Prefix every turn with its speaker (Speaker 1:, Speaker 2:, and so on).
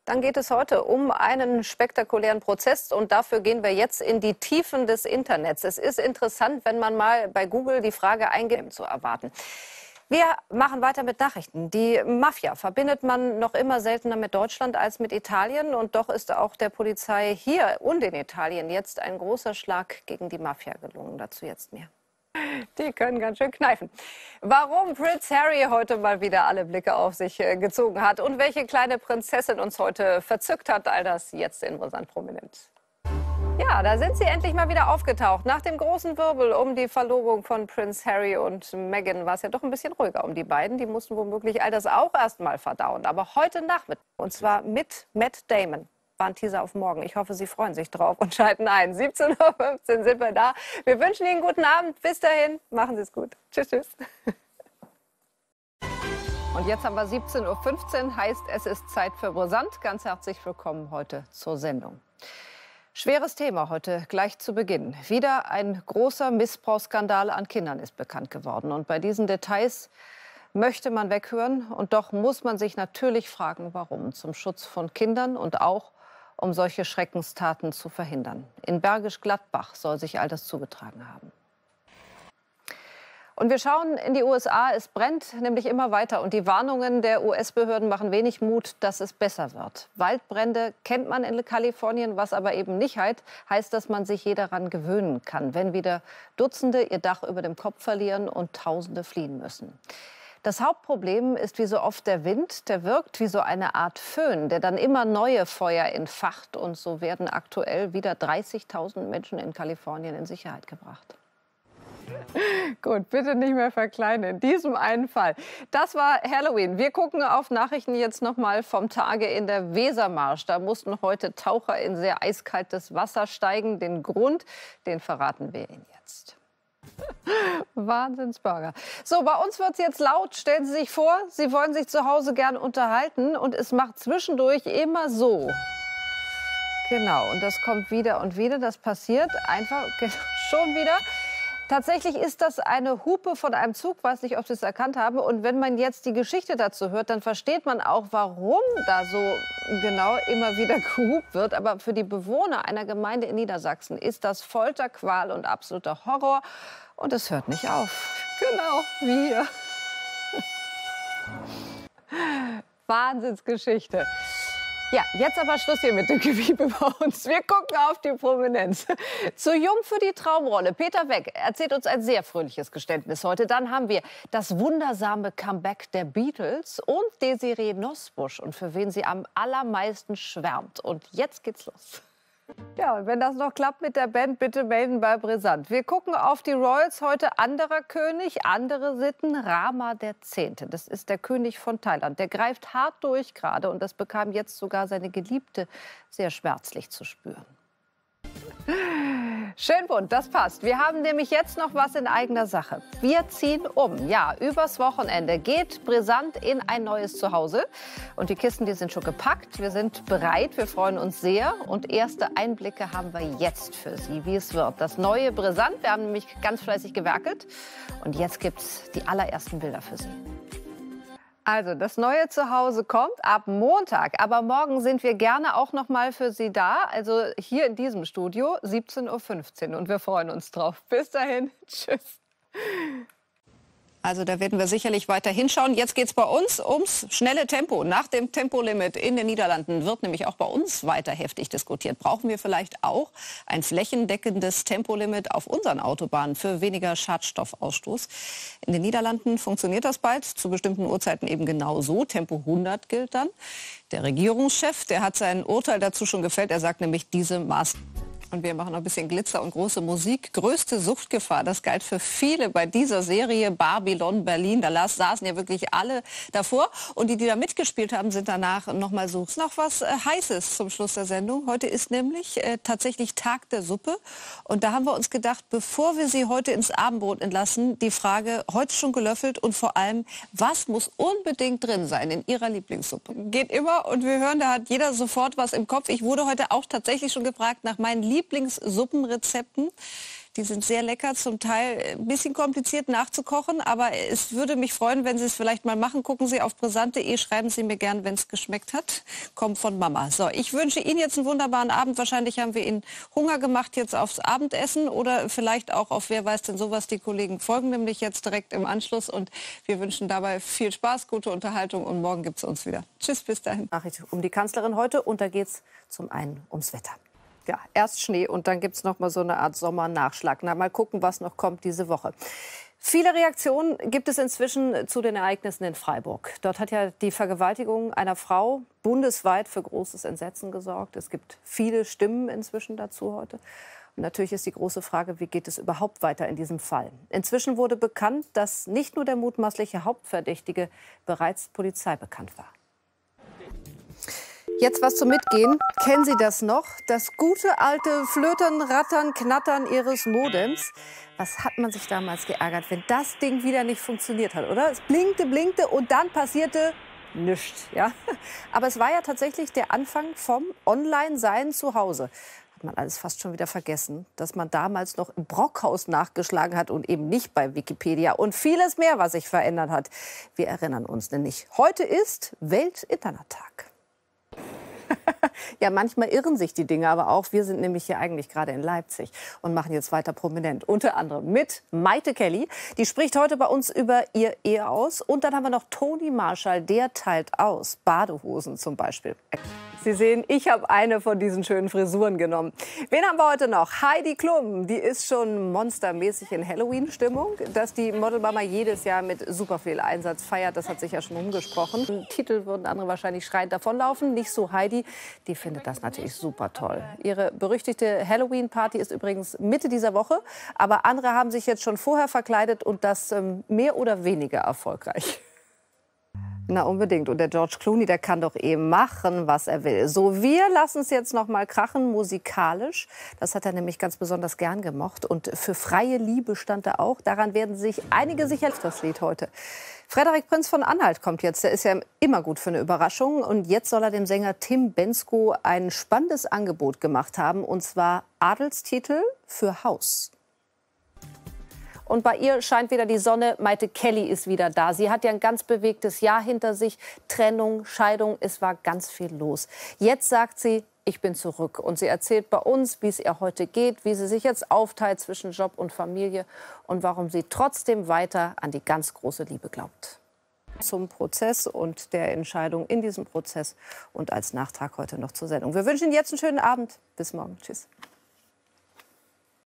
Speaker 1: Dann geht es heute um einen spektakulären Prozess und dafür gehen wir jetzt in die Tiefen des Internets. Es ist interessant, wenn man mal bei Google die Frage eingibt, zu erwarten. Wir machen weiter mit Nachrichten. Die Mafia verbindet man noch immer seltener mit Deutschland als mit Italien. Und doch ist auch der Polizei hier und in Italien jetzt ein großer Schlag gegen die Mafia gelungen. Dazu jetzt mehr. Die können ganz schön kneifen. Warum Prinz Harry heute mal wieder alle Blicke auf sich gezogen hat und welche kleine Prinzessin uns heute verzückt hat, all das jetzt in Brisant prominent. Ja, da sind sie endlich mal wieder aufgetaucht. Nach dem großen Wirbel um die Verlobung von Prinz Harry und Meghan war es ja doch ein bisschen ruhiger um die beiden. Die mussten womöglich all das auch erst mal verdauen. Aber heute Nachmittag, und zwar mit Matt Damon. War ein Teaser auf morgen. Ich hoffe, Sie freuen sich drauf und schalten ein. 17:15 Uhr sind wir da. Wir wünschen Ihnen einen guten Abend. Bis dahin, machen Sie es gut. Tschüss, tschüss. Und jetzt haben wir 17:15 Uhr, heißt es ist Zeit für Brisant. Ganz herzlich willkommen heute zur Sendung. Schweres Thema heute gleich zu Beginn. Wieder ein großer Missbrauchsskandal an Kindern ist bekannt geworden. Und bei diesen Details möchte man weghören. Und doch muss man sich natürlich fragen, warum. Zum Schutz von Kindern und auch um solche Schreckenstaten zu verhindern. In Bergisch Gladbach soll sich all das zugetragen haben. Und wir schauen in die USA. Es brennt nämlich immer weiter. Und die Warnungen der US-Behörden machen wenig Mut, dass es besser wird. Waldbrände kennt man in Kalifornien, was aber eben nicht heißt, dass man sich je daran gewöhnen kann, wenn wieder Dutzende ihr Dach über dem Kopf verlieren und Tausende fliehen müssen. Das Hauptproblem ist wie so oft der Wind. Der wirkt wie so eine Art Föhn, der dann immer neue Feuer entfacht. Und so werden aktuell wieder 30.000 Menschen in Kalifornien in Sicherheit gebracht. Gut, bitte nicht mehr verkleinern. In diesem einen Fall. Das war Halloween. Wir gucken auf Nachrichten jetzt noch mal vom Tage in der Wesermarsch. Da mussten heute Taucher in sehr eiskaltes Wasser steigen. Den Grund, den verraten wir Ihnen jetzt. Wahnsinnsburger. So, bei uns wird es jetzt laut. Stellen Sie sich vor, Sie wollen sich zu Hause gern unterhalten und es macht zwischendurch immer so. Genau, und das kommt wieder und wieder. Das passiert einfach schon wieder. Tatsächlich ist das eine Hupe von einem Zug, weiß nicht, ob Sie es erkannt haben. Und wenn man jetzt die Geschichte dazu hört, dann versteht man auch, warum da so genau immer wieder gehupt wird. Aber für die Bewohner einer Gemeinde in Niedersachsen ist das Folter, Qual und absoluter Horror. Und es hört nicht auf. Genau, wie hier. Wahnsinnsgeschichte. Ja, jetzt aber Schluss hier mit dem Gewiebe bei uns. Wir gucken auf die Prominenz. Zu jung für die Traumrolle. Peter Weck erzählt uns ein sehr fröhliches Geständnis heute. Dann haben wir das wundersame Comeback der Beatles und Desiree Nosbusch und für wen sie am allermeisten schwärmt. Und jetzt geht's los. Ja, und wenn das noch klappt mit der Band, bitte melden bei Brisant. Wir gucken auf die Royals heute. Anderer König, andere Sitten. Rama X. Das ist der König von Thailand. Der greift hart durch gerade und das bekam jetzt sogar seine Geliebte sehr schmerzlich zu spüren. Schön bunt, das passt. Wir haben nämlich jetzt noch was in eigener Sache. Wir ziehen um. Ja, übers Wochenende geht Brisant in ein neues Zuhause. Und die Kisten, die sind schon gepackt. Wir sind bereit, wir freuen uns sehr. Und erste Einblicke haben wir jetzt für Sie, wie es wird. Das neue Brisant, wir haben nämlich ganz fleißig gewerkelt. Und jetzt gibt es die allerersten Bilder für Sie. Also, das neue Zuhause kommt ab Montag. Aber morgen sind wir gerne auch noch mal für Sie da. Also hier in diesem Studio, 17:15 Uhr. Und wir freuen uns drauf. Bis dahin. Tschüss. Also da werden wir sicherlich weiter hinschauen. Jetzt geht es bei uns ums schnelle Tempo. Nach dem Tempolimit in den Niederlanden wird nämlich auch bei uns weiter heftig diskutiert. Brauchen wir vielleicht auch ein flächendeckendes Tempolimit auf unseren Autobahnen für weniger Schadstoffausstoß? In den Niederlanden funktioniert das bald, zu bestimmten Uhrzeiten eben genau so. Tempo 100 gilt dann. Der Regierungschef, der hat sein Urteil dazu schon gefällt. Er sagt nämlich, diese Maßnahmen. Und wir machen noch ein bisschen Glitzer und große Musik. Größte Suchtgefahr, das galt für viele bei dieser Serie Babylon Berlin. Da saßen ja wirklich alle davor. Und die da mitgespielt haben, sind danach noch mal so. Noch was Heißes zum Schluss der Sendung. Heute ist nämlich tatsächlich Tag der Suppe. Und da haben wir uns gedacht, bevor wir Sie heute ins Abendbrot entlassen, die Frage, heute schon gelöffelt und vor allem, was muss unbedingt drin sein in Ihrer Lieblingssuppe? Geht immer und wir hören, da hat jeder sofort was im Kopf. Ich wurde heute auch tatsächlich schon gefragt nach meinen
Speaker 2: Lieblingssuppenrezepten. Die sind sehr lecker, zum Teil ein bisschen kompliziert nachzukochen, aber es würde mich freuen, wenn Sie es vielleicht mal machen. Gucken Sie auf brisant.de, schreiben Sie mir gern, wenn es geschmeckt hat. Kommt von Mama. So, ich wünsche Ihnen jetzt einen wunderbaren Abend. Wahrscheinlich haben wir Ihnen Hunger gemacht jetzt aufs Abendessen oder vielleicht auch auf wer weiß denn sowas. Die Kollegen folgen nämlich jetzt direkt im Anschluss und wir wünschen dabei viel Spaß, gute Unterhaltung und morgen gibt es uns wieder. Tschüss, bis dahin.
Speaker 1: Nachricht um die Kanzlerin heute und da geht es zum einen ums Wetter. Ja, erst Schnee und dann gibt es noch mal so eine Art Sommernachschlag. Na, mal gucken, was noch kommt diese Woche. Viele Reaktionen gibt es inzwischen zu den Ereignissen in Freiburg. Dort hat ja die Vergewaltigung einer Frau bundesweit für großes Entsetzen gesorgt. Es gibt viele Stimmen inzwischen dazu heute. Und natürlich ist die große Frage, wie geht es überhaupt weiter in diesem Fall? Inzwischen wurde bekannt, dass nicht nur der mutmaßliche Hauptverdächtige bereits Polizei bekannt war. Jetzt was zum Mitgehen. Kennen Sie das noch? Das gute alte Flötern, Rattern, Knattern Ihres Modems. Was hat man sich damals geärgert, wenn das Ding wieder nicht funktioniert hat, oder? Es blinkte und dann passierte nichts. Ja? Aber es war ja tatsächlich der Anfang vom Online-Sein zu Hause. Hat man alles fast schon wieder vergessen, dass man damals noch im Brockhaus nachgeschlagen hat und eben nicht bei Wikipedia. Und vieles mehr, was sich verändert hat. Wir erinnern uns nämlich. Heute ist Welt-Internet-Tag. Ja, manchmal irren sich die Dinge aber auch. Wir sind nämlich hier eigentlich gerade in Leipzig und machen jetzt weiter prominent. Unter anderem mit Maite Kelly. Die spricht heute bei uns über ihr Eheaus. Und dann haben wir noch Toni Marshall. Der teilt aus. Badehosen zum Beispiel. Sie sehen, ich habe eine von diesen schönen Frisuren genommen. Wen haben wir heute noch? Heidi Klum. Die ist schon monstermäßig in Halloween-Stimmung. Dass die Modelmama jedes Jahr mit super viel Einsatz feiert, das hat sich ja schon umgesprochen. Im Titel würden andere wahrscheinlich schreiend davonlaufen. Nicht so Heidi. Die findet das natürlich super toll. Ihre berüchtigte Halloween-Party ist übrigens Mitte dieser Woche. Aber andere haben sich jetzt schon vorher verkleidet und das mehr oder weniger erfolgreich. Na, unbedingt. Und der George Clooney, der kann doch eben machen, was er will. So, wir lassen es jetzt noch mal krachen, musikalisch. Das hat er nämlich ganz besonders gern gemocht. Und für freie Liebe stand er auch. Daran werden sich einige sicher das Lied heute. Frederik Prinz von Anhalt kommt jetzt. Der ist ja immer gut für eine Überraschung. Und jetzt soll er dem Sänger Tim Bendzko ein spannendes Angebot gemacht haben. Und zwar Adelstitel für Haus. Und bei ihr scheint wieder die Sonne. Maite Kelly ist wieder da. Sie hat ja ein ganz bewegtes Jahr hinter sich. Trennung, Scheidung, es war ganz viel los. Jetzt sagt sie, ich bin zurück. Und sie erzählt bei uns, wie es ihr heute geht, wie sie sich jetzt aufteilt zwischen Job und Familie und warum sie trotzdem weiter an die ganz große Liebe glaubt. Zum Prozess und der Entscheidung in diesem Prozess und als Nachtrag heute noch zur Sendung. Wir wünschen Ihnen jetzt einen schönen Abend. Bis morgen. Tschüss.